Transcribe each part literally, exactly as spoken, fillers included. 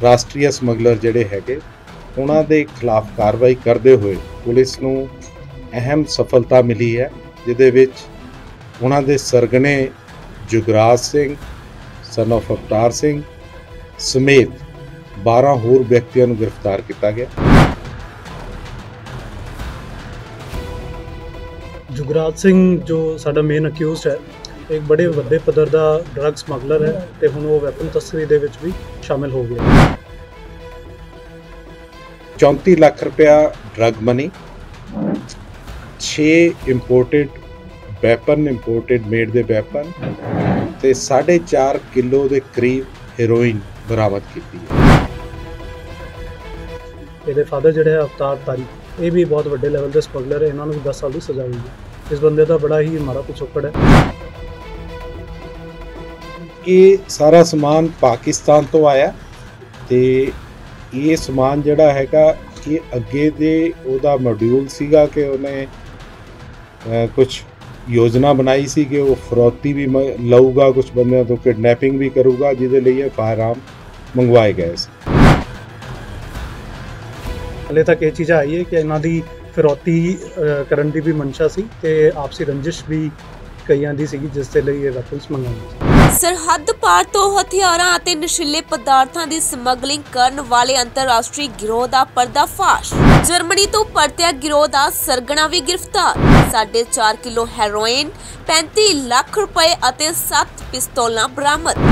राष्ट्रीय ਸਮਗਲਰ ਜਿਹੜੇ ਹੈਗੇ ਉਹਨਾਂ ਦੇ ਖਿਲਾਫ ਕਾਰਵਾਈ ਕਰਦੇ ਹੋਏ ਪੁਲਿਸ ਨੂੰ ਅਹਿਮ ਸਫਲਤਾ ਮਿਲੀ ਹੈ, ਜਿਹਦੇ ਵਿੱਚ ਉਹਨਾਂ ਦੇ ਸਰਗਨੇ ਜੁਗਰਾਜ ਸਿੰਘ ਸਨ ਆਫ ਅਵਤਾਰ ਸਿੰਘ ਸਮੇਤ बारह होर व्यक्तियों को गिरफ्तार किया गया। जुगराज सिंह जो साडा मेन अक्यूज़ है, एक बड़े वड्डे पद्धर दा ड्रग समगलर है ते हुण वो वैपन तस्करी दे विच भी शामिल हो गया। चौंती लाख रुपया ड्रग मनी, छे इंपोर्टेड वैपन इंपोर्टेड मेड दे वैपन ते साढ़े चार किलो के करीब हेरोइन बरामद की है। ਇਹਦੇ ਫਾਦਰ ਜਿਹੜੇ ਹੈ ਅਵਤਾਰ ਤਾਰੀ, ਇਹ ਵੀ ਬਹੁਤ ਵੱਡੇ ਲੈਵਲ ਦੇ ਸਮਗਲਰ ਹੈ, ਇਹਨਾਂ ਨੂੰ ਵੀ दस ਸਾਲ ਦੀ ਸਜ਼ਾ ਹੋਈ ਹੈ। ਇਸ ਬੰਦੇ ਦਾ ਬੜਾ ਹੀ ਮਾੜਾ ਪਿਛੋਕੜ ਹੈ। ਇਹ ਸਾਰਾ ਸਮਾਨ ਪਾਕਿਸਤਾਨ ਤੋਂ ਆਇਆ ਤੇ ਇਹ ਸਮਾਨ ਜਿਹੜਾ ਹੈਗਾ ਇਹ ਅੱਗੇ ਦੇ ਉਹਦਾ ਮੋਡਿਊਲ ਸੀਗਾ ਕਿ ਉਹਨੇ ਕੁਝ योजना बनाई सी कि वो फरौती भी लऊगा कुछ बंदों तो किडनैपिंग भी करूगा, जिसके लिए फायर आर्म मंगवाए गए। हले तक ये चीज़ आई है कि इन्हों की फिरौती करन की भी मंशा सी ते आपसी रंजिश भी कईयां दी सी, जिस दे लई ये वैपन्स मंगाए। सरहद पार तो हथियारां ਅਤੇ ਨਸ਼ੀਲੇ ਪਦਾਰਥਾਂ ਦੀ ਸਮਗਲਿੰਗ ਕਰਨ ਵਾਲੇ ਅੰਤਰਰਾਸ਼ਟਰੀ ਗਿਰੋਹ ਦਾ ਪਰਦਾਫਾਸ਼। ਜਰਮਨੀ ਤੋਂ ਪਰਤਿਆ ਗਿਰੋਹ ਦਾ ਸਰਗਣਾ ਵੀ ਗ੍ਰਿਫਤਾਰ। ਸਾਢੇ ਚਾਰ ਕਿਲੋ ਹੈਰੋਇਨ, पैंती ਲੱਖ ਰੁਪਏ ਅਤੇ ਸੱਤ ਪਿਸਤੌਲਾਂ ਬਰਾਮਦ।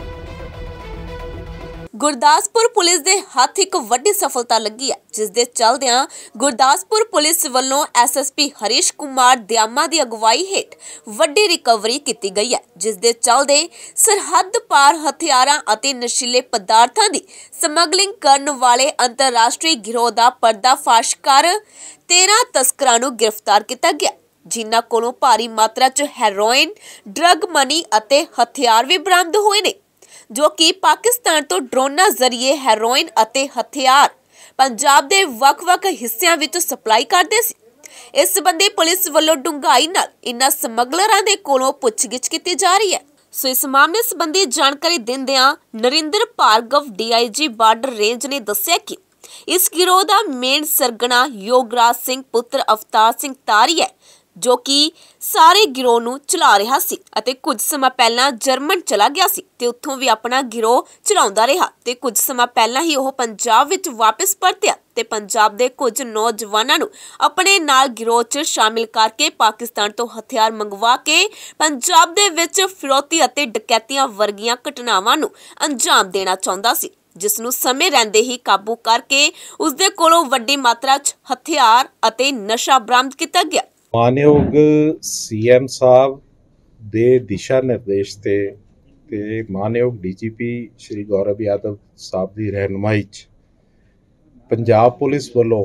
ਗੁਰਦਾਸਪੁਰ ਪੁਲਿਸ ਦੇ ਹੱਥ ਇੱਕ ਵੱਡੀ ਸਫਲਤਾ ਲੱਗੀ ਹੈ, ਜਿਸ ਦੇ ਚਲਦਿਆਂ ਗੁਰਦਾਸਪੁਰ ਪੁਲਿਸ ਵੱਲੋਂ S S P Harish Kumar Dayama ਦੀ ਅਗਵਾਈ ਹੇਠ ਵੱਡੀ ਰਿਕਵਰੀ ਕੀਤੀ ਗਈ ਹੈ, ਜਿਸ ਦੇ ਚਲਦੇ ਸਰਹੱਦ ਪਾਰ ਹਥਿਆਰਾਂ ਅਤੇ ਨਸ਼ੀਲੇ ਪਦਾਰਥਾਂ ਦੀ ਸਮਗਲਿੰਗ ਕਰਨ ਵਾਲੇ ਅੰਤਰਰਾਸ਼ਟਰੀ ਗਿਰੋਹ ਦਾ ਪਰਦਾਫਾਸ਼ ਕਰ तेरह ਤਸਕਰਾਂ ਨੂੰ ਗ੍ਰਿਫਤਾਰ ਕੀਤਾ ਗਿਆ, ਜਿਨ੍ਹਾਂ ਕੋਲੋਂ ਭਾਰੀ ਮਾਤਰਾ 'ਚ ਹੈਰੋਇਨ, ਡਰੱਗ ਮਨੀ ਅਤੇ ਹਥਿਆਰ ਵੀ ਬਰਾਮਦ ਹੋਏ ਨੇ, ਜੋ ਕਿ ਪਾਕਿਸਤਾਨ ਤੋਂ ਡਰੋਨਾਂ ਜ਼ਰੀਏ ਹੈਰੋਇਨ ਅਤੇ ਹਥਿਆਰ ਪੰਜਾਬ ਦੇ ਵੱਖ-ਵੱਖ ਹਿੱਸਿਆਂ ਵਿੱਚ ਸਪਲਾਈ ਕਰਦੇ ਸੀ। ਇਸ ਸੰਬੰਧੀ ਪੁਲਿਸ ਵੱਲੋਂ ਡੂੰਘਾਈ ਨਾਲ ਇਨ੍ਹਾਂ ਸਮਗਲਰਾਂ ਦੇ ਕੋਲੋਂ ਪੁੱਛਗਿੱਛ ਕੀਤੀ ਜਾ ਰਹੀ ਹੈ। ਸੋ ਇਸ ਮਾਮਲੇ ਸੰਬੰਧੀ ਜਾਣਕਾਰੀ ਦਿੰਦਿਆਂ ਨਰਿੰਦਰ ਭਾਰਗਵ ਡੀ ਆਈ ਜੀ ਬਾਰਡਰ ਰੇਂਜ ਨੇ ਦੱਸਿਆ ਕਿ ਇਸ ਗਿਰੋਹ ਦਾ ਮੇਨ ਸਰਗਣਾ ਯੋਗਰਾਜ ਸਿੰਘ ਪੁੱਤਰ ਅਵਤਾਰ ਸਿੰਘ ਤਾਰੀ ਹੈ, ਜੋ ਕਿ ਸਾਰੇ ਗਿਰੋਹ ਨੂੰ ਚਲਾ ਰਿਹਾ ਸੀ ਅਤੇ ਕੁਝ ਸਮਾਂ ਪਹਿਲਾਂ ਜਰਮਨ ਚਲਾ ਗਿਆ ਸੀ ਤੇ ਉੱਥੋਂ ਵੀ ਆਪਣਾ ਗਿਰੋਹ ਚਲਾਉਂਦਾ ਰਿਹਾ ਤੇ ਕੁਝ ਸਮਾਂ ਪਹਿਲਾਂ ਹੀ ਉਹ ਪੰਜਾਬ ਵਿੱਚ ਵਾਪਸ ਪਰਤਿਆ ਤੇ ਪੰਜਾਬ ਦੇ ਕੁਝ ਨੌਜਵਾਨਾਂ ਨੂੰ ਆਪਣੇ ਨਾਲ ਗਿਰੋਹ 'ਚ ਸ਼ਾਮਿਲ ਕਰਕੇ ਪਾਕਿਸਤਾਨ ਤੋਂ ਹਥਿਆਰ ਮੰਗਵਾ ਕੇ ਪੰਜਾਬ ਦੇ ਵਿੱਚ ਫਿਰੌਤੀ ਅਤੇ ਡਕੈਤੀਆਂ ਵਰਗੀਆਂ ਘਟਨਾਵਾਂ ਨੂੰ ਅੰਜਾਮ ਦੇਣਾ ਚਾਹੁੰਦਾ ਸੀ, ਜਿਸ ਨੂੰ ਸਮੇਂ ਰਹਿੰਦੇ ਹੀ ਕਾਬੂ ਕਰਕੇ ਉਸ ਦੇ ਕੋਲੋਂ ਵੱਡੀ ਮਾਤਰਾ 'ਚ ਹਥਿਆਰ ਅਤੇ ਨਸ਼ਾ ਬਰਾਮਦ ਕੀਤਾ ਗਿਆ। मानयोग सी एम साहब दे दिशा निर्देश ते ते मानयोग D G P Shri Gaurav Yadav साहब की रहनुमाई पंजाब पुलिस वालों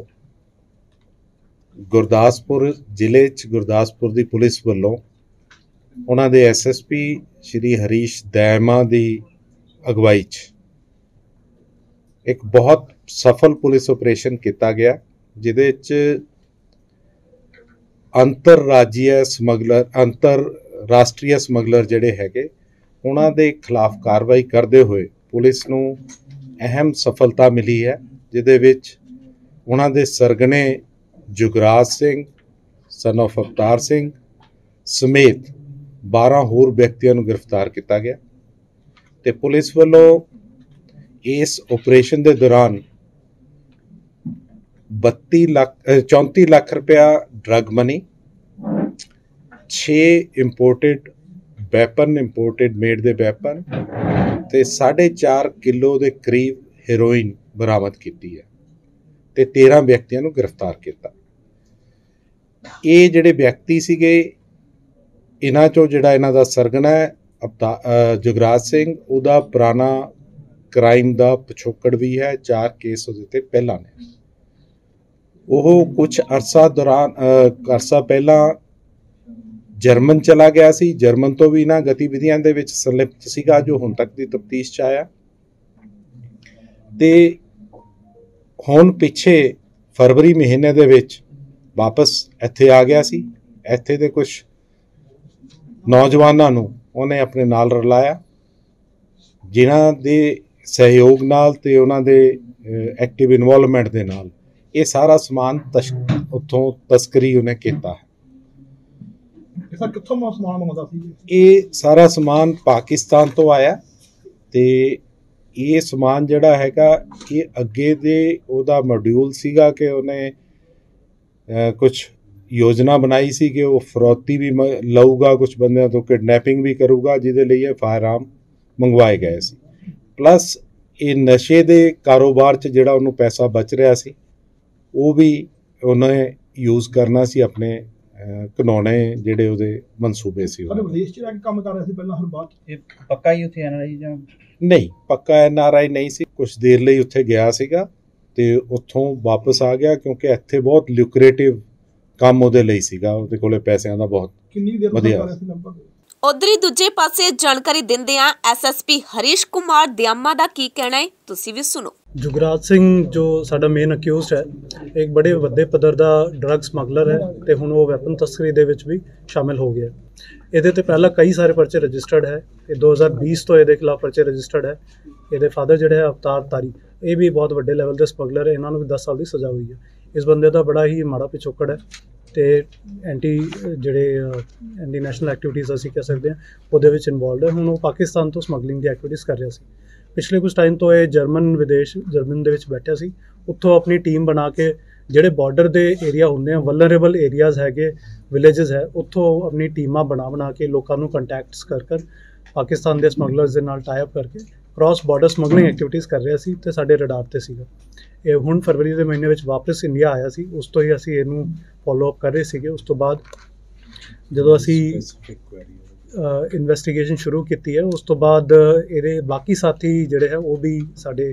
गुरदासपुर जिले च गुरदासपुर की पुलिस वालों उन्हां दे S S P Shri Harish Dayama की अगवाई एक बहुत सफल पुलिस ऑपरेशन किया गया, जिहदे च अंतरराज्यीय ਸਮਗਲਰ अंतरराष्ट्रीय ਸਮਗਲਰ ਜਿਹੜੇ ਹੈਗੇ ਉਹਨਾਂ ਦੇ ਖਿਲਾਫ ਕਾਰਵਾਈ ਕਰਦੇ ਹੋਏ ਪੁਲਿਸ ਨੂੰ ਅਹਿਮ ਸਫਲਤਾ ਮਿਲੀ ਹੈ, ਜਿਹਦੇ ਵਿੱਚ ਉਹਨਾਂ ਦੇ ਸਰਗਨੇ ਜੁਗਰਾਜ ਸਿੰਘ ਸਨ ਆਫ ਅਵਤਾਰ ਸਿੰਘ ਸਮੇਤ बारह ਹੋਰ ਵਿਅਕਤੀਆਂ ਨੂੰ ਗ੍ਰਿਫਤਾਰ ਕੀਤਾ ਗਿਆ ਤੇ ਪੁਲਿਸ ਵੱਲੋਂ ਇਸ ਆਪਰੇਸ਼ਨ ਦੇ ਦੌਰਾਨ बत्ती लाख चौंती लाख रुपया ड्रग मनी, छे इंपोर्टेड वैपन इंपोर्टेड मेड दे वैपन ते साढ़े चार किलो के करीब हेरोइन बरामद की है ते तेरह व्यक्तियों को गिरफ्तार किया। ये जिहड़े व्यक्ति सीगे इन्हां चों जिहड़ा इन्हां दा सरगना है अवतार जुगराज सिंह, उहदा पुराना क्राइम का पिछोकड़ भी है, चार केस उहदे ते पहलां ने। ਉਹ कुछ अरसा दौरान अरसा पहला जर्मन चला गया सी, जर्मन तो भी इन्हां गतिविधियां दे विच संलिप्त सीगा, जो हुण तक दी तफ्तीश च आया ते हुण पिछे फरवरी महीने दे विच वापस इत्थे आ गया सी। इत्थे दे कुछ नौजवानां नूं उहने अपने नाल रलाया, जिन्हां दे ਸਹਿਯੋਗ ਨਾਲ ਤੇ ਉਹਨਾਂ ਦੇ ਐਕਟਿਵ ਇਨਵੋਲਵਮੈਂਟ ਦੇ ਨਾਲ ਇਹ ਸਾਰਾ ਸਮਾਨ ਤਸ਼ ਉੱਥੋਂ ਤਸਕਰੀ ਉਹਨੇ ਕੀਤਾ ਹੈ। ਸਰ ਕਿੱਥੋਂ ਸਮਾਨ ਮੰਗਦਾ ਸੀ? ਇਹ ਸਾਰਾ ਸਮਾਨ ਪਾਕਿਸਤਾਨ ਤੋਂ ਆਇਆ ਤੇ ਇਹ ਸਮਾਨ ਜਿਹੜਾ ਹੈਗਾ ਇਹ ਅੱਗੇ ਦੇ ਉਹਦਾ ਮੋਡਿਊਲ ਸੀਗਾ ਕਿ ਉਹਨੇ ਕੁਝ ਯੋਜਨਾ ਬਣਾਈ ਸੀ ਕਿ ਉਹ ਫਰੌਤੀ ਵੀ ਲਊਗਾ, ਕੁਝ ਬੰਦਿਆਂ ਤੋਂ ਕਿਡਨੈਪਿੰਗ ਵੀ ਕਰੂਗਾ, ਜਿਹਦੇ ਲਈ ਇਹ ਫਾਇਰ ਆਰਮ ਮੰਗਵਾਏ ਗਏ ਸੀ। ਪਲੱਸ ਇਹ ਨਸ਼ੇ ਦੇ ਕਾਰੋਬਾਰ 'ਚ ਜਿਹੜਾ ਉਹਨੂੰ ਪੈਸਾ ਬਚ ਰਿਹਾ ਸੀ ਉਹ ਵੀ ਉਹਨੇ ਯੂਜ਼ ਕਰਨਾ ਸੀ ਆਪਣੇ ਘਿਨੌਣੇ ਜਿਹੜੇ ਉਹਦੇ ਮਨਸੂਬੇ ਸੀ। ਉਹਨੇ ਵਿਦੇਸ਼ 'ਚ ਰਹਿ ਕੇ ਕੰਮ ਕਰ ਰਿਹਾ ਸੀ ਪਹਿਲਾਂ, ਹੁਣ ਬਾਅਦ ਇਹ ਪੱਕਾ ਹੀ ਉੱਥੇ ਐਨ ਆਰ ਆਈ ਜਾਂ ਨਹੀਂ? ਪੱਕਾ ਐਨ ਆਰ ਆਈ ਨਹੀਂ ਸੀ, ਕੁਝ ਦੇਰ ਲਈ ਉੱਥੇ ਗਿਆ ਸੀਗਾ ਤੇ ਉੱਥੋਂ ਵਾਪਸ ਆ ਗਿਆ ਕਿਉਂਕਿ ਇੱਥੇ ਬਹੁਤ ਲਿਊਕਰੇਟਿਵ ਕੰਮ ਉਹਦੇ ਲਈ ਸੀਗਾ, ਉਹਦੇ ਕੋਲੇ ਪੈਸਿਆਂ ਦਾ ਬਹੁਤ ਕਿੰਨੀ ਦੇਰ ਵਧੀਆ ਕਰ ਰਿਹਾ ਸੀ ਲਗਭਗ? ਉਧਰੀ ਦੂਜੇ ਪਾਸੇ ਜਾਣਕਾਰੀ ਦਿੰਦਿਆਂ S S P Harish Kumar Dayama ਦਾ ਕੀ ਕਹਿਣਾ ਹੈ, ਤੁਸੀਂ ਵੀ ਸੁਣੋ। ਜੁਗਰਾਜ ਸਿੰਘ ਜੋ ਸਾਡਾ ਮੇਨ ਅਕਿਊਜ਼ਡ ਹੈ, ਇੱਕ ਬੜੇ ਵੱਡੇ ਪੱਧਰ ਦਾ ਡਰੱਗ ਸਮਗਲਰ ਹੈ ਤੇ ਹੁਣ ਉਹ ਵੈਪਨ ਤਸਕਰੀ ਦੇ ਵਿੱਚ ਵੀ ਸ਼ਾਮਿਲ ਹੋ ਗਿਆ। ਇਹਦੇ ਤੇ ਪਹਿਲਾਂ ਕਈ ਸਾਰੇ ਪਰਚੇ ਰਜਿਸਟਰਡ ਹੈ, ਇਹ ਦੋ ਹਜ਼ਾਰ ਵੀਹ ਤੋਂ ਇਹਦੇ ਖਿਲਾਫ ਪਰਚੇ ਰਜਿਸਟਰਡ ਹੈ। ਇਹਦੇ ਫਾਦਰ ਜਿਹੜੇ ਹੈ ਅਵਤਾਰ ਤਾਰੀ, ਇਹ ਵੀ ਬਹੁਤ ਵੱਡੇ ਲੈਵਲ ਦੇ ਸਮਗਲਰ ਹੈ, ਇਹਨਾਂ ਨੂੰ ਵੀ ਦਸ ਸਾਲ ਦੀ ਸਜ਼ਾ ਹੋਈ ਹੈ। ਇਸ ਬੰਦੇ ਦਾ ਬੜਾ ਹੀ ਮਾੜਾ ਪਿਛੋਕੜ ਹੈ ਤੇ ਐਂਟੀ ਜਿਹੜੇ ਐਂਟੀ ਨੈਸ਼ਨਲ ਐਕਟੀਵਿਟੀਜ਼ ਅਸੀਂ ਕਹਿ ਸਕਦੇ ਹਾਂ ਉਹਦੇ ਵਿੱਚ ਇਨਵੋਲਵਡ ਹੈ। ਹੁਣ ਉਹ ਪਾਕਿਸਤਾਨ ਤੋਂ ਸਮਗਲਿੰਗ ਦੀ ਐਕਟੀਵਿਟੀਜ਼ ਕਰ ਰਿਹਾ ਸੀ। ਪਿਛਲੇ ਕੁਝ ਟਾਈਮ ਤੋਂ ਇਹ ਜਰਮਨ ਵਿਦੇਸ਼ ਜਰਮਨ ਦੇ ਵਿੱਚ ਬੈਠਿਆ ਸੀ, ਉੱਥੋਂ ਆਪਣੀ ਟੀਮ ਬਣਾ ਕੇ ਜਿਹੜੇ ਬਾਰਡਰ ਦੇ ਏਰੀਆ ਹੁੰਦੇ ਆ, ਵਲਨਰੇਬਲ ਏਰੀਆਜ਼ ਹੈਗੇ, ਵਿਲੇजेस ਹੈ, ਉੱਥੋਂ ਆਪਣੀ ਟੀਮਾਂ ਬਣਾ ਬਣਾ ਕੇ ਲੋਕਾਂ ਨੂੰ ਕੰਟੈਕਟਸ ਕਰ ਕਰ ਪਾਕਿਸਤਾਨ ਦੇ ਸਮਗਲਰਸ ਦੇ ਨਾਲ ਟਾਈ ਅਪ ਕਰਕੇ ਕ੍ਰਾਸ ਬਾਰਡਰ ਸਮਗਲਿੰਗ ਐਕਟੀਵਿਟੀਜ਼ ਕਰ ਰਿਹਾ ਸੀ ਤੇ ਸਾਡੇ ਰਡਾਰ ਤੇ ਸੀਗਾ। ਇਹ ਹੁਣ ਫਰਵਰੀ ਦੇ ਮਹੀਨੇ ਵਿੱਚ ਵਾਪਸ ਇੰਡੀਆ ਆਇਆ ਸੀ, ਉਸ ਤੋਂ ਹੀ ਅਸੀਂ ਇਹਨੂੰ ਫੋਲੋ ਅਪ ਕਰ ਰਹੇ ਸੀਗੇ। ਉਸ ਤੋਂ ਬਾਅਦ ਜਦੋਂ ਅਸੀਂ ਇਨਵੈਸਟੀਗੇਸ਼ਨ ਸ਼ੁਰੂ ਕੀਤੀ ਹੈ, ਉਸ ਤੋਂ ਬਾਅਦ ਇਹਦੇ ਬਾਕੀ ਸਾਥੀ ਜਿਹੜੇ ਹੈ ਉਹ ਵੀ ਸਾਡੇ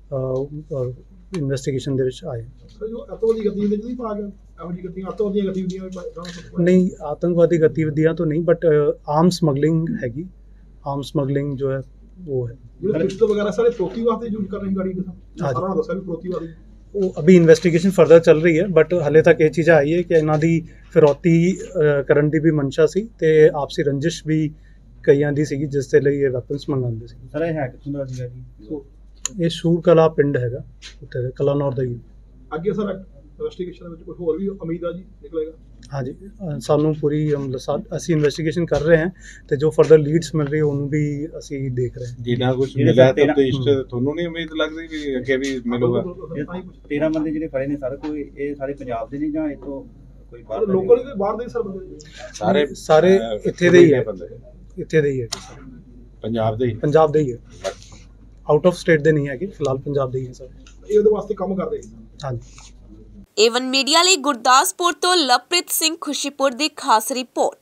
ਇਨਵੈਸਟੀਗੇਸ਼ਨ ਦੇ ਵਿੱਚ ਆਏ। ਜੋ ਅੱਤਵਾਦੀ ਗਤੀਵਿਧੀਆਂ ਨਹੀਂ ਪਾ ਗਿਆ, ਇਹੋ ਜਿਹੀ ਗਤੀਵਿਧੀਆਂ ਅੱਤਵਾਦੀਆਂ ਗਤੀਵਿਧੀਆਂ ਨਹੀਂ, ਆਤੰਕਵਾਦੀ ਗਤੀਵਿਧੀਆਂ ਤੋਂ ਨਹੀਂ, ਬਟ ਆਰਮ ਸਮਗਲਿੰਗ ਹੈਗੀ। ਆਰਮ ਸਮਗਲਿੰਗ ਜੋ ਹੈ ਉਹ ਹੈ। ਜਿਹੜੇ ਪਿਸਟਲ ਵਗੈरह ਸਾਰੇ ਫਰੋਤੀ ਵਾਸਤੇ ਯੂਜ਼ ਕਰ ਰਹੇ ਗਾੜੀ ਕਿਸਮ ਸਾਰਾ ਦੱਸਿਆ ਵੀ ਫਰੋਤੀ ਵਾਲੀ ਉਹ ਅਭੀ ਇਨਵੈਸਟੀਗੇਸ਼ਨ ਫਰਦਰ ਚੱਲ ਰਹੀ ਹੈ, ਬਟ ਹਲੇ ਤੱਕ ਇਹ ਚੀਜ਼ ਆਈ ਹੈ ਕਿ ਇਹਨਾਂ ਦੀ ਫਿਰੌਤੀ ਕਰਨ ਦੀ ਵੀ ਮਨਸ਼ਾ ਸੀ ਤੇ ਆਪਸੀ ਰੰਜਿਸ਼ ਵੀ ਕਈਆਂ ਦੀ ਸੀਗੀ, ਜਿਸ ਦੇ ਲਈ ਇਹ ਵੈਪਨਸ ਮੰਗਾਉਂਦੇ ਸੀ। ਸਰ ਇਹ ਹੈ ਕਿੱਥੋਂ ਦਾ ਸੀਗਾ ਜੀ? ਇਹ ਸ਼ੂਰ ਕਲਾ ਪਿੰਡ ਹੈਗਾ, ਉੱਥੇ ਕਲਾਨੌਰ ਦਾ ਹੀ। ਅੱਗੇ ਸਰ ਇਨਵੈਸਟੀਗੇਸ਼ਨ ਵਿੱਚ ਕੋਈ ਹੋਰ ਵੀ ਉਮੀਦ ਆ ਜੀ ਨਿਕਲੇਗਾ? ਹਾਂਜੀ, ਸਾਨੂੰ ਪੂਰੀ ਅਸੀਂ ਇਨਵੈਸਟੀਗੇਸ਼ਨ ਕਰ ਰਹੇ ਹਾਂ ਤੇ ਜੋ ਫਰਦਰ ਲੀਡਸ ਮਿਲ ਰਹੀ ਉਹਨੂੰ ਵੀ ਅਸੀਂ ਦੇਖ ਰਹੇ ਹਾਂ। ਜਿੰਨਾ ਕੁਝ ਮਿਲਿਆ ਤਾਂ ਤੁਹਾਨੂੰ ਨਹੀਂ ਉਮੀਦ ਲੱਗਦੀ ਵੀ ਅੱਗੇ ਵੀ ਮਿਲੂਗਾ? ਤੇਰਾਂ ਬੰਦੇ ਜਿਹੜੇ ਫੜੇ ਨੇ ਸਰ, ਕੋਈ ਇਹ ਸਾਰੇ ਪੰਜਾਬ ਦੇ ਨੇ ਜਾਂ ਇੱਥੋਂ ਕੋਈ ਬਾਹਰ ਦੇ? ਲੋਕਲ ਕੋਈ ਬਾਹਰ ਦੇ ਸਰ ਬੰਦੇ? ਸਾਰੇ ਸਾਰੇ ਇੱਥੇ ਦੇ ਹੀ ਹੈ, ਇੱਥੇ ਦੇ ਹੀ ਹੈ, ਪੰਜਾਬ ਦੇ ਹੀ ਪੰਜਾਬ ਦੇ ਹੀ ਹੈ, ਆਊਟ ਆਫ ਸਟੇਟ ਦੇ ਨਹੀਂ ਹੈਗੇ, ਫਿਲਹਾਲ ਪੰਜਾਬ ਦੇ ਹੀ ਹੈ ਸਰ। ਇਹ ਉਹਦੇ ਵਾਸਤੇ ਕੰਮ ਕਰ ਰਹੇ? ਹਾਂਜੀ। ਏਵਨ ਮੀਡੀਆ ਲਈ ਗੁਰਦਾਸਪੁਰ ਤੋਂ ਲਵਪ੍ਰੀਤ ਸਿੰਘ ਖੁਸ਼ੀਪੁਰ ਦੀ ਖਾਸ ਰਿਪੋਰਟ।